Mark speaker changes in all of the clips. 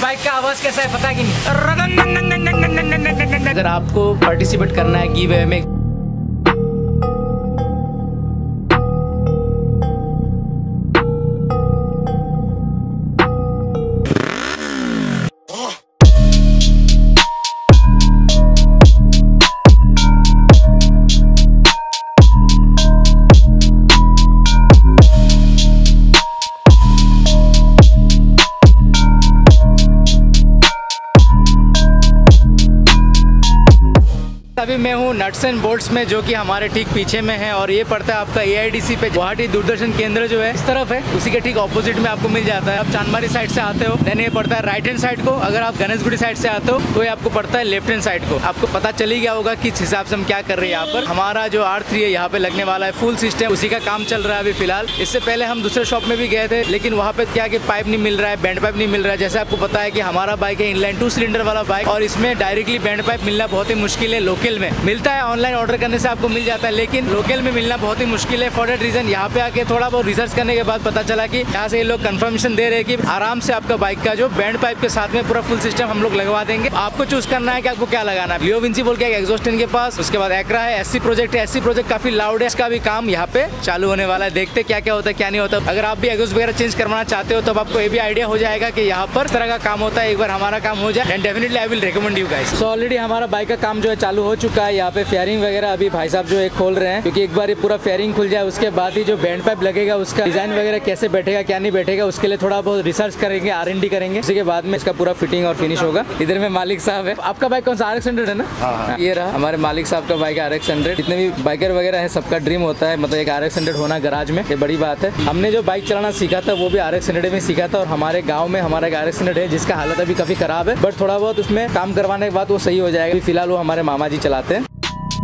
Speaker 1: Bike का आवाज कैसा है पता कि नहीं। अगर आपको पार्टिसिपेट करना है गिव अवे में, अभी मैं हूँ नट्स एंड बोल्ट्स में, जो कि हमारे ठीक पीछे में है, और ये पड़ता है आपका AIDC पे। गुवाहाटी दूरदर्शन केंद्र जो है इस तरफ है, उसी के ठीक ऑपोजिट में आपको मिल जाता है। आप चांदमारी साइड से आते हो देन ये पड़ता है राइट हैंड साइड को। अगर आप गणेशगुड़ी साइड से आते हो तो ये आपको पड़ता है लेफ्ट हैंड साइड को। आपको पता चली गया होगा किस हिसाब से हम क्या कर रहे हैं। यहाँ पर हमारा जो R3 है यहाँ पे लगने वाला है, फुल सिस्टम, उसी का काम चल रहा है अभी फिलहाल। इससे पहले हम दूसरे शॉप में भी गए थे, लेकिन वहाँ पे क्या कि पाइप नहीं मिल रहा है, बैंड पाइप नहीं मिल रहा है। जैसे आपको पता है कि हमारा बाइक है इनलाइन 2 सिलेंडर वाला बाइक, और इसमें डायरेक्टली बैंड पाइप मिलना बहुत ही मुश्किल है। लोकल में मिलता है, ऑनलाइन ऑर्डर करने से आपको मिल जाता है, लेकिन लोकल में मिलना बहुत ही मुश्किल है। फॉर दैट रीजन यहाँ पे आके थोड़ा बहुत रिसर्च करने के बाद पता चला कि यहाँ से ये लोग कंफर्मेशन दे रहे हैं कि आराम से आपका बाइक का जो बैंड पाइप के साथ में पूरा फुल सिस्टम हम लोग लगवा देंगे। आपको चूज करना है कि आपको क्या लगाना है। लियो विंसी बोल के एक एग्जॉस्ट इनके पास, उसके बाद एक्रा है, SC प्रोजेक्ट है। SC प्रोजेक्ट काफी लाउड है, इसका भी काम यहाँ पे चालू होने वाला है। देखते क्या क्या होता है क्या नहीं होता। अगर आप भी एग्जॉस्ट वगैरह चेंज करवाना चाहते हो तब आपको ये भी आइडिया हो जाएगा कि यहाँ पर इस तरह का काम होता है। एक बार हमारा काम हो जाए and definitely I will recommend you guys. So already हमारा बाइक का काम जो है चालू हो चुका है। यहाँ पे फेयरिंग वगैरह अभी भाई साहब जो है खोल रहे हैं, क्योंकि एक बार ये पूरा फेयरिंग खुल जाए उसके बाद ही जो बैंड पाइप लगेगा उसका डिजाइन वगैरह कैसे बैठेगा क्या नहीं बैठेगा, उसके लिए थोड़ा बहुत रिसर्च करेंगे, R&D करेंगे। उसके बाद में इसका पूरा फिटिंग और फिनिश होगा। इधर में मालिक साहब है। आपका बाइक कौन सा? RX 100 है ना? हाँ। ये रहा हमारे मालिक साहब का बाइक RX 100। जितने भी बाइकर वगैरह है सबका ड्रीम होता है मतलब एक RX 100 होना गराज में, ये बड़ी बात है। हमने जो बाइक चलाना सीखा था वो भी RX 100 में सीखा था, और हमारे गाँव में हमारा एक RX 100 है जिसका हालत अभी काफी खराब है, बट थोड़ा बहुत उसमें काम करवाने के बाद वो सही हो जाएगा। फिलहाल वो हमारे मामा जी चलाते हैं।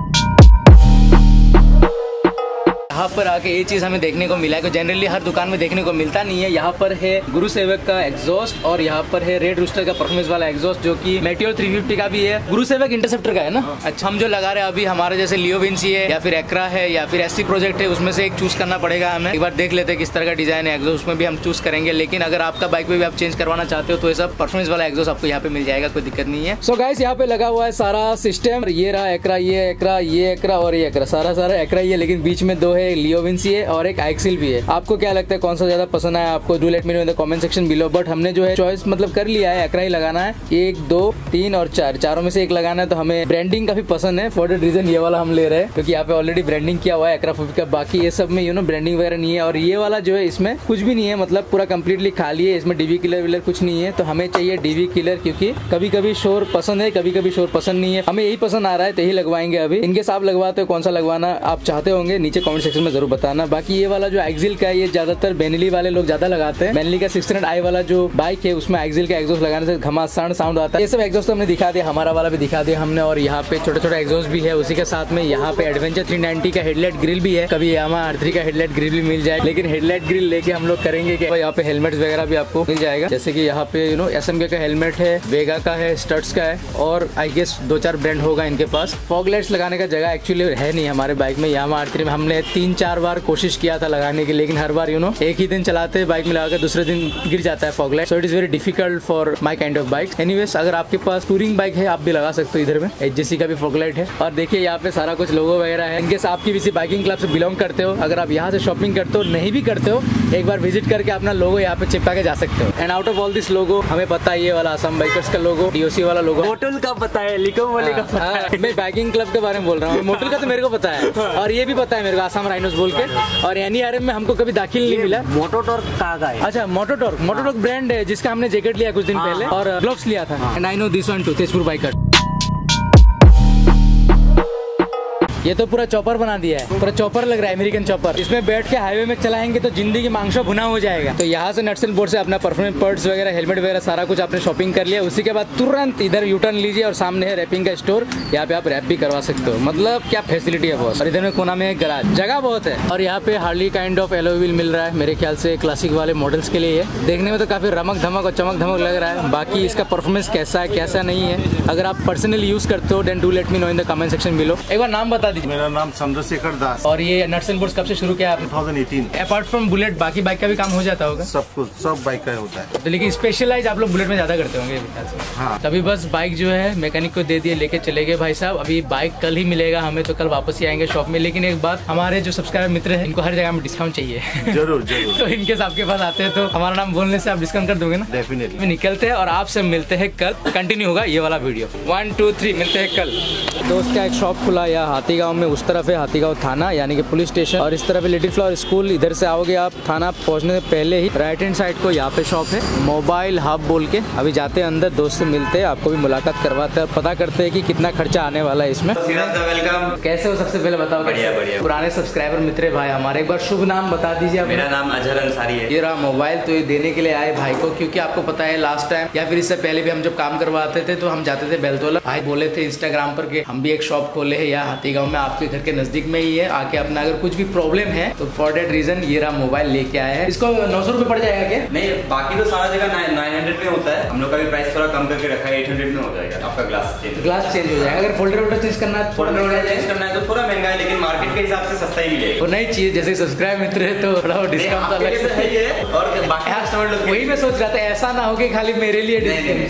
Speaker 1: यहाँ पर आके ये चीज हमें देखने को मिला है, जनरली हर दुकान में देखने को मिलता नहीं है। यहाँ पर है गुरु सेवक का एग्जॉस्ट, और यहाँ पर है रेड रूस्टर का परफॉर्मेंस वाला एग्जॉस्ट, जो कि मेटियोर 350 का भी है। गुरु सेवक इंटरसेप्टर का है ना। अच्छा, हम जो लगा रहे हैं अभी हमारे जैसे लियो विंसी है या फिर एक्रा है या फिर SC प्रोजेक्ट है, उसमें से एक चूज करना पड़ेगा हमें। एक बार देख लेते हैं किस तरह का डिजाइन है एग्जॉस्ट, उसमें भी हम चूज करेंगे। लेकिन अगर आपका बाइक में भी आप चेंज करवाना चाहते हो तो ये सब परफॉर्मेंस वाला एग्जॉस्ट आपको यहाँ पे मिल जाएगा, कोई दिक्कत नहीं है। सो गाइस, यहाँ पे लगा हुआ है सारा सिस्टम। ये रहा एक्रा, ये एक्रा, ये एक्रा और ये एक्रा, सारा एक्रा ही है, लेकिन बीच में 2 है लियो विंसी है और एक एक्सिल भी है। आपको क्या लगता है कौन सा ज्यादा पसंद आया आपको? Do let me know in the comment section below. But हमने जो है चॉइस मतलब कर लिया है, एक्रा ही लगाना है। 1, 2, 3 और 4, चारों में से एक लगाना है। तो हमें ब्रांडिंग काफी पसंद है, फॉर दैट रीजन ये वाला हम ले रहे हैं, क्योंकि यहाँ पे ऑलरेडी ब्रांडिंग किया हुआ है एक्रा 50 का। बाकी ये सब में ब्रांडिंग वगैरह नहीं है, और ये वाला जो है इसमें कुछ भी नहीं है, मतलब पूरा कम्प्लीटली खाली है। इसमें DV किलर विलर कुछ नहीं है, तो हमें चाहिए DV किलर, क्योंकि कभी कभी शोर पसंद है, कभी कभी शोर पसंद नहीं है। हमें यही पसंद आ रहा है तो यही लगवाएंगे अभी। इनके साथ लगवाते हो, कौन सा लगवाना आप चाहते होंगे नीचे कमेंट सेक्शन में जरूर बताना। बाकी ये वाला जो एक्सिल का है ये ज्यादातर बेनली वाले लोग ज्यादा लगाते हैं। बेनली का 600i वाला जो बाइक है उसमें एक्सिल का एग्जॉस्ट लगाने से घमासान साउंड आता है। ये सब एग्जॉस्ट हमने दिखा दिया, हमारा वाला भी दिखा दिया हमने। और यहाँ पे छोटे छोटे एग्जॉस्ट भी है। उसी के साथ में यहाँ पे एडवेंचर 390 का हेडलाइट ग्रिल भी है। कभी यामाहा R3 का हेडलाइट ग्रिल भी मिल जाए, लेकिन हेडलाइट ग्रिल लेके हम लोग करेंगे कि यहाँ पे हेलमेट वगैरह भी आपको मिल जाएगा। जैसे कि यहाँ पे SMK का हेलमेट है, वेगा का है, स्टड्स का है, और आई गेस 2-4 ब्रांड होगा इनके पास। फॉग लाइट्स लगाने का जगह एक्चुअली है नहीं हमारे बाइक में। यामाहा R3 में हमने 3-4 बार कोशिश किया था लगाने की, लेकिन हर बार एक ही दिन चलाते बाइक में लगा के दूसरे दिन गिर जाता है fog light. So it is very difficult for my kind of bike. Anyways, अगर आपके पास टूरिंग बाइक है आप भी लगा सकते हो। इधर में HJC का भी फॉग लाइट है, और देखिए यहाँ पे सारा कुछ लोगो वगैरह है। इनकेस आपकी किसी बाइकिंग क्लब से बिलोंग करते हो, अगर आप यहाँ से शॉपिंग करते हो, नहीं भी करते हो, एक बार विजिट करके अपना लोगो यहाँ पे चिपका के जा सकते हो। And out of all this लोगो हमें पता है ये वाला असम बाइकर्स का लोगो, DOC वाला लोगो, मोटल का पता है, लिकोम वाले का पता है। मैं बाइकिंग क्लब के बारे में बोल रहा हूँ। मोटल का तो मेरे को पता है, और ये भी पता है मेरे को असम राइनोस बोल के। और NERM में हमको कभी दाखिल नहीं मिला।
Speaker 2: मोटोटॉर्क कहाँ का है?
Speaker 1: अच्छा, मोटोटॉर्क ब्रांड है जिसका हमने जैकेट लिया कुछ दिन पहले, और ग्लव्स लिया था। And I know this one too, Tezpur biker. ये तो पूरा चॉपर बना दिया है, पूरा चॉपर लग रहा है, अमेरिकन चॉपर। इसमें बैठ के हाईवे में चलाएंगे तो जिंदगी मांगशो भुना हो जाएगा। तो यहाँ से नट्स एंड बोल्ट्स से अपना परफॉर्मेंस पर्ट्स वगैरह, हेलमेट वगैरह सारा कुछ आपने शॉपिंग कर लिया। उसी के बाद तुरंत इधर यूटर्न लीजिए, और सामने है रैपिंग का स्टोर, यहाँ पे आप रैप भी करवा सकते हो। मतलब क्या फैसिलिटी है बॉस। और इधर में कोना में गराज, जगह बहुत है। और यहाँ पे Harley kind of alloy wheel मिल रहा है, मेरे ख्याल से क्लासिक वाले मॉडल्स के लिए है। देखने में तो काफी रमक धमक और चमक धमक लग रहा है। बाकी इसका परफॉर्मेंस कैसा है कैसा नहीं है, अगर आप पर्सनली यूज करते हो then do let me know in the comment section below. एक बार नाम बता दीजिए।
Speaker 2: मेरा नाम चंद्रशेखर दास।
Speaker 1: और ये नट्स एंड बोल्ट्स कब से शुरू किया आपने?
Speaker 2: 2018।
Speaker 1: अपार्ट फ्रॉम बुलेट बाकी बाइक का भी काम हो जाता होगा?
Speaker 2: सब कुछ, सब बाइक का होता है।
Speaker 1: तो लेकिन स्पेशलाइज आप लोग बुलेट में ज्यादा करते होंगे
Speaker 2: हाँ।
Speaker 1: तभी बस बाइक जो है मैकेनिक को दे दिए, लेके चले गए भाई साहब। अभी बाइक कल ही मिलेगा हमें, तो कल वापस ही आएंगे शॉप में। लेकिन एक बात, हमारे जो सब्सक्राइबर मित्र हैं इनको हर जगह में डिस्काउंट चाहिए।
Speaker 2: जरूर जरूर।
Speaker 1: तो इनके आपके पास आते हैं तो हमारा नाम बोलने से आप डिस्काउंट कर दोगे ना?
Speaker 2: डेफिनेटली।
Speaker 1: निकलते हैं और आपसे मिलते हैं कल। कंटिन्यू होगा ये वाला वीडियो। 1 2 3 मिलते हैं कल। दोस्त का एक शॉप खुला है हाथीगांव में, उस तरफ है हाथीगांव थाना यानी कि पुलिस स्टेशन, और इस तरफ है लिटिल फ्लावर स्कूल। इधर से आओगे आप थाना पहुंचने से पहले ही राइट हैंड साइड को यहाँ पे शॉप है मोबाइल हब बोल के। अभी जाते हैं अंदर, दोस्त से मिलते हैं, आपको भी मुलाकात करवाते हैं, पता करते हैं कि कितना खर्चा आने वाला है इसमें।
Speaker 3: वेलकम।
Speaker 1: कैसे हो? सबसे पहले बताओ।
Speaker 3: बढ़िया बढ़िया।
Speaker 1: पुराने सब्सक्राइबर मित्र भाई हमारे, एक बार शुभ नाम बता दीजिए।
Speaker 3: मेरा नाम अजहर अंसारी है।
Speaker 1: ये रहा मोबाइल, तो ये देने के लिए आए भाई को, क्योंकि आपको पता है लास्ट टाइम या फिर इससे पहले भी हम जब काम करवाते थे तो हम जाते थे बेलतोला। भाई बोले थे इंस्टाग्राम पर कि हम भी एक शॉप खोले हैं यहाँ हाथीगांव में, आपके घर के नजदीक में ही है, आके अपना अगर कुछ भी प्रॉब्लम है तो फॉर दैट रीजन ये रहा मोबाइल लेके आया है। इसको 900 रुपए पड़ जाएगा क्या?
Speaker 3: नहीं, बाकी तो सारा जगह 900 में होता है। हम लोग का भी प्राइस थोड़ा कम करके रखा है, 800 में हो जाएगा आपका ग्लास चेंज हो जाएगा। अगर फोल्डर वोल्डर चेंज करना है, फोल्डर चेंज करना है तो थोड़ा महंगा है, लेकिन मार्केट के हिसाब से सस्ता ही मिलेगा।
Speaker 1: वो नई चीज जैसे सब्सक्राइब मित्र है तो थोड़ा डिस्काउंट अलग से
Speaker 3: है ये। और बाकी कस्टमर लोग
Speaker 1: वही मैं सोच रहा था, ऐसा ना हो कि खाली मेरे लिए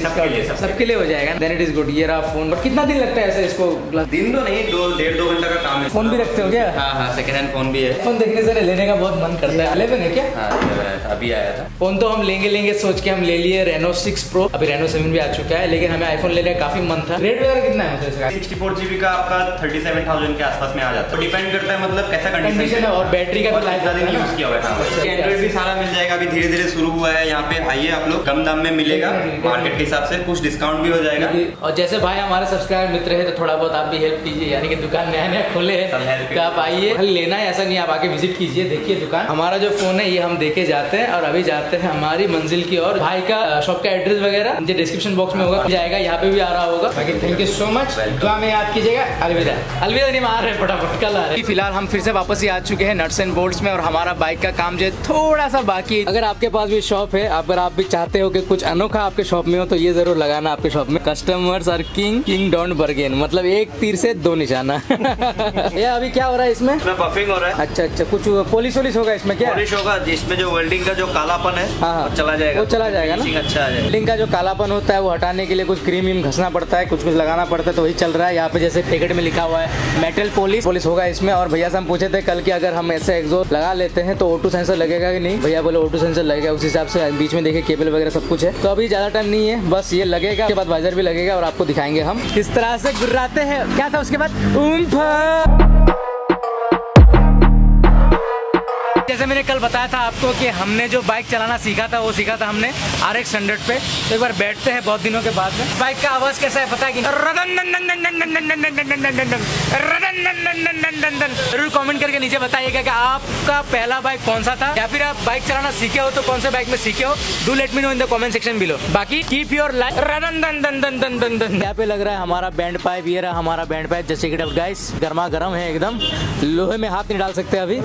Speaker 1: सबके लिए हो जाएगा। Then it is good. ये रहा फोन। बट कितना दिन लगता है ऐसे इसको?
Speaker 3: दिन तो नहीं, 1.5-2 घंटा का काम है।
Speaker 1: फोन भी रखते हो क्या?
Speaker 3: हाँ, सेकंड हैंड फोन भी है।
Speaker 1: फोन देखने से लेने का बहुत मन करता है। 11 है क्या?
Speaker 3: हाँ, अभी आया था
Speaker 1: फोन। तो हम लेंगे सोच के हम ले लिए Reno 6 Pro। अभी Reno 7 भी आ चुका है, लेकिन हमें आईफोन लेने का काफी मन था। रेट वगैरह कितना है इसका?
Speaker 3: 64 GB का आपका 37,000 के आसपास में आ जाता है। तो डिपेंड करता है मतलब कैसा कंडीशन है
Speaker 1: और बैटरी का भी लाइफ
Speaker 3: ज्यादा नहीं यूज किया हुआ है। एंड्रॉइड भी सारा मिल जाएगा, अभी धीरे धीरे शुरू हुआ है। यहाँ पे आइए आप लोग, कम दाम में मिलेगा मार्केट के हिसाब से, कुछ डिस्काउंट भी हो जाएगा।
Speaker 1: और जैसे भाई हमारे सब्सक्राइबर मित्र है तो थोड़ा बहुत आप भी हेल्प कीजिए, यानी कि दुकान नया खोले है तो आप आइए, खाली लेना है ऐसा नहीं, आप आके विजिट कीजिए, देखिए दुकान। हमारा जो फोन है ये हम देके जाते हैं और अभी जाते हैं हमारी मंजिल की और। भाई का शॉप का एड्रेस वगैरह मुझे डिस्क्रिप्शन बॉक्स में होगा, जाएगा, यहाँ पे भी आ रहा होगा। बाकी थैंक यू सो मच, दुआ में याद कीजिएगा। अलविदा। अलविदा नहीं मार रहे, फटाफट कल आ रहे। फिलहाल हम फिर से वापस ही आ चुके हैं नट्स एंड बोल्ट्स में, और हमारा बाइक का काम जो है थोड़ा सा बाकी है। अगर आपके पास भी शॉप है, अगर आप भी चाहते हो कि कुछ अनोखा आपके शॉप में हो तो ये जरूर लगाना आपके शॉप में। Customers are king don't bargain, मतलब एक तीर से 2 निशाना। ये अभी क्या हो रहा है इसमें?
Speaker 3: बफिंग हो रहा है।
Speaker 1: अच्छा, कुछ पॉलिश होगा इसमें क्या?
Speaker 3: पॉलिश होगा, जिसमें जो वेल्डिंग का जो कालापन है
Speaker 1: हाँ,
Speaker 3: चला जाएगा।
Speaker 1: वो चला जाएगा ना?
Speaker 3: अच्छा आ जाएगा।
Speaker 1: वेल्डिंग का जो कालापन होता है वो हटाने के लिए कुछ क्रीम घसना पड़ता है, कुछ लगाना पड़ता है, तो वही चल रहा है। यहाँ पे जैसे पैकेट में लिखा हुआ है मेटल पॉलिश होगा इसमें। और भैया से हम पूछे थे कल कि अगर हम ऐसे एग्जॉस्ट लगा लेते हैं तो ऑटो सेंसर लगेगा कि नहीं? भैया बोले ऑटो सेंसर लगेगा, उस हिसाब से बीच में देखिए केबल वगैरह सब कुछ है। तो अभी ज्यादा टाइम नहीं है, बस ये लगेगा, उसके बाद वाइजर भी लगेगा और आपको दिखाएंगे हम किस तरह से गुर्राते हैं। क्या था उसके बाद? जैसे मैंने कल बताया था आपको कि हमने जो बाइक चलाना सीखा था वो सीखा था हमने RX 100 पे। तो एक बार बैठते हैं बहुत दिनों के बाद में। बाइक का आवाज कैसा है पता है कि जरूर कमेंट करके नीचे बताइएगा कि आपका पहला बाइक कौन सा था, या फिर आप बाइक चलाना सीखे हो तो कौन से बाइक में सीखे हो। Do let me know in the comment section below. बाकी कीप योर लाइफ। यहाँ पे लग रहा है हमारा बैंड पाइप, ये रहा हमारा बैंड पाइप। जैसे कि गाइस गर्मा गर्म है एकदम, लोहे में हाथ नहीं डाल सकते अभी।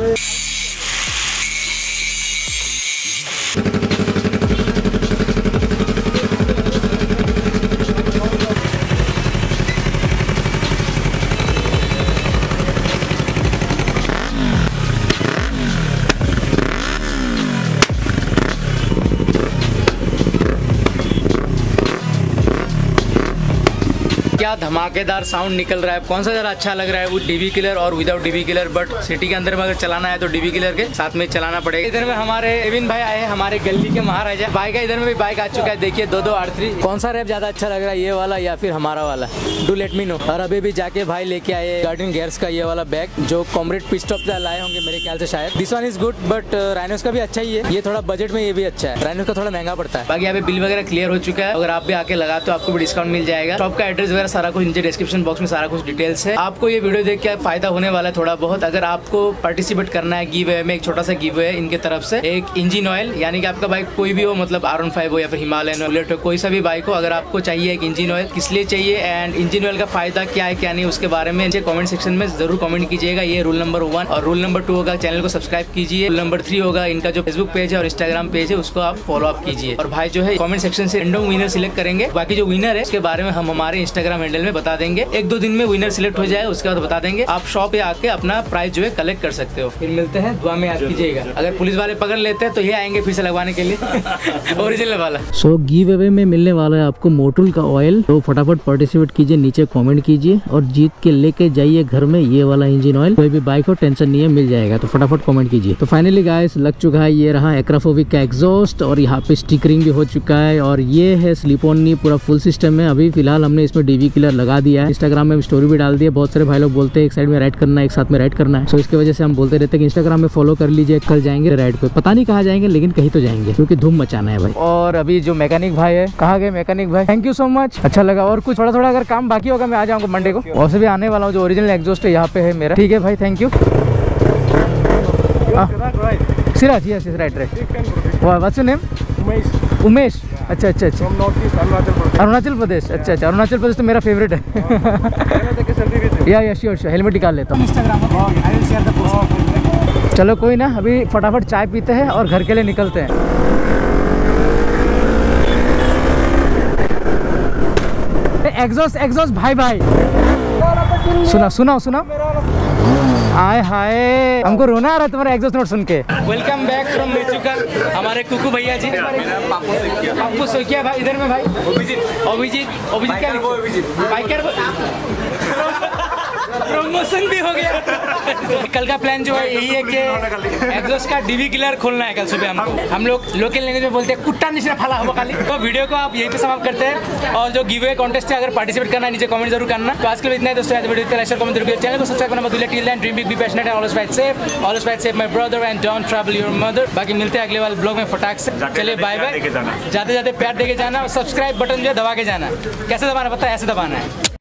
Speaker 1: क्या धमाकेदार साउंड निकल रहा है। कौन सा ज़्यादा अच्छा लग रहा है, वो डीवी किलर और without DB killer? But city के अंदर में अगर चलाना है तो डीवी किलर के साथ में चलाना पड़ेगा। इधर में हमारे एविन भाई आए हैं, हमारे गली के महाराजा भाई का इधर में भी बाइक आ चुका है। देखिए 2283। कौन सा रैप ज्यादा अच्छा लग रहा है, ये वाला या फिर हमारा वाला? Do let me know. और अभी भी जाके भाई लेके आए गार्डन गेयर्स का ये वाला बैग, जो कॉमरेड पिट स्टॉप से लाए होंगे मेरे ख्याल से शायद। This one is good, but Rynox का भी अच्छा ही है। ये थोड़ा बजट में ये भी अच्छा है, राइनोस का थोड़ा महंगा पड़ता है। बाकी यहाँ पे बिल वगैरह क्लियर हो चुका है, अगर आप भी आके लगा तो आपको भी डिस्काउंट मिल जाएगा। शॉप का एड्रेस वगैरह सारा कुछ नीचे डिस्क्रिप्शन बॉक्स में सारा कुछ डिटेल्स है। आपको ये वीडियो देख के फायदा होने वाला है थोड़ा बहुत। अगर आपको पार्टिसिपेट करना है गिव अवे में, एक छोटा सा गिव अवे है इनके तरफ से। एक इंजन ऑयल, यानी कि आपका बाइक कोई भी हो, मतलब R15 हो या फिर हिमालयन बुलेट हो, कोई सा भी बाइक हो, अगर आपको चाहिए एक इंजन ऑयल, किस लिए चाहिए एंड इंजन ऑयल का फायदा क्या है क्या नहीं, उसके बारे में कमेंट सेक्शन में जरूर कमेंट कीजिएगा। ये रूल नंबर 1। और रूल नंबर 2 होगा चैनल को सब्सक्राइब कीजिए। रूल नंबर 3 होगा इनका जो फेसबुक पेज है और इंस्टाग्राम पेज है उसको आप फॉलो अप कीजिए। और भाई जो है कमेंट सेक्शन से रैंडम विनर सिलेक्ट करेंगे। बाकी जो विनर है उसके बारे में हम हमारे इंस्टाग्राम हैंडल में बता देंगे। 1-2 दिन में विनर सिलेक्ट हो जाए, उसके बाद बता देंगे। आप शॉप पे आके अपना प्राइस जो है कलेक्ट कर सकते हो। फिर मिलते हैं, दुआ में याद कीजिएगा। अगर पुलिस वाले पकड़ लेते हैं तो ये आएंगे फिर से लगवाने के लिए ओरिजिनल वाला। सो गिव अवे में मिलने वाला है आपको मोटुल का ऑयल, तो फटाफट पार्टिसिपेट कीजिए, नीचे कमेंट कीजिए और जीत के लेके जाइए घर में ये वाला इंजन ऑयल। कोई भी बाइक हो टेंशन नहीं है, मिल जाएगा, तो फटाफट कमेंट कीजिए। तो फाइनली गाइस लग चुका है, ये रहा एक्राफोबिक का एग्जॉस्ट और यहाँ पे स्टिकरिंग भी हो चुका है और ये है स्लिप ऑन नी पूरा फुल सिस्टम है। अभी फिलहाल हमने इसमें डीवी किलर लगा दिया है, इंस्टाग्राम में स्टोरी भी डाल दी है। बहुत सारे भाई लोग बोलते हैं एक साइड में राइड करना है, एक साथ में राइड करना है, तो इसकी वजह से हम बोलते रहते हैं कि इंस्टाग्राम में फॉलो कर लीजिए, कल जाएंगे राइड पे। पता नहीं कहाँ जाएंगे लेकिन कहीं तो जाएंगे क्योंकि धूम मचाना है भाई। और अभी जो मैकेनिक भाई है, कहाँ गए मैकेनिक भाई? थैंक यू सो मच, अच्छा लगा। और कुछ थोड़ा अगर काम बाकी होगा मैं आ जाऊंगा मंडे को, वैसे भी आने वाला हूँ। जो ओरिजिनल एग्जॉस्ट है यहाँ पे है मेरा। ठीक है भाई, thank you. Siraj, yes right. What's your name? Umesh. अच्छा। अरुणाचल प्रदेश। अच्छा, अरुणाचल प्रदेश तो मेरा फेवरेट है। या श्योर, हेलमेट निकाल लेता हूँ। चलो कोई ना, अभी फटाफट चाय पीते हैं और घर के लिए निकलते हैं। एग्जॉस्ट भाई सुना आए हाय, हमको रोना आ रहा है तुम्हारा एग्जॉस्ट नोट सुन के। वेलकम बैक फ्रॉम मेचुका, हमारे कुकू भैया जी। पापू सोकिया भाई इधर में भाई। अभिजीत क्या बाइकर प्रमोशन भी हो गया। कल का प्लान जो है यही है कि एग्जॉस्ट का डीवी किलर खोलना है कल सुबह हमको। हम लोग लोकल लैंग्वेज में बोलते हैं कुट्टा निचरा फला हुआ खाली। तो वीडियो को आप यहीं पे समाप्त करते हैं और जो गिव अवे कॉन्टेस्ट है अगर पार्टिसिपेट करना है नीचे कमेंट जरूर करना। तो आज के लिए इतना है दोस्तों, वीडियो को लाइक शेयर कमेंट जरूर, चैनल को सब्सक्राइब करना मत भूलिए। Till then dream big, be passionate and always fight safe my brother and don't trouble your mother. बाकी मिलते हैं अगले वाले ब्लॉग में फटाक से। चलिए बाय बाय। जाते जाते प्यार देके जाना और सब्सक्राइब बटन जो है दबा के जाना। कैसे दबाना पता है? ऐसे दबाना है।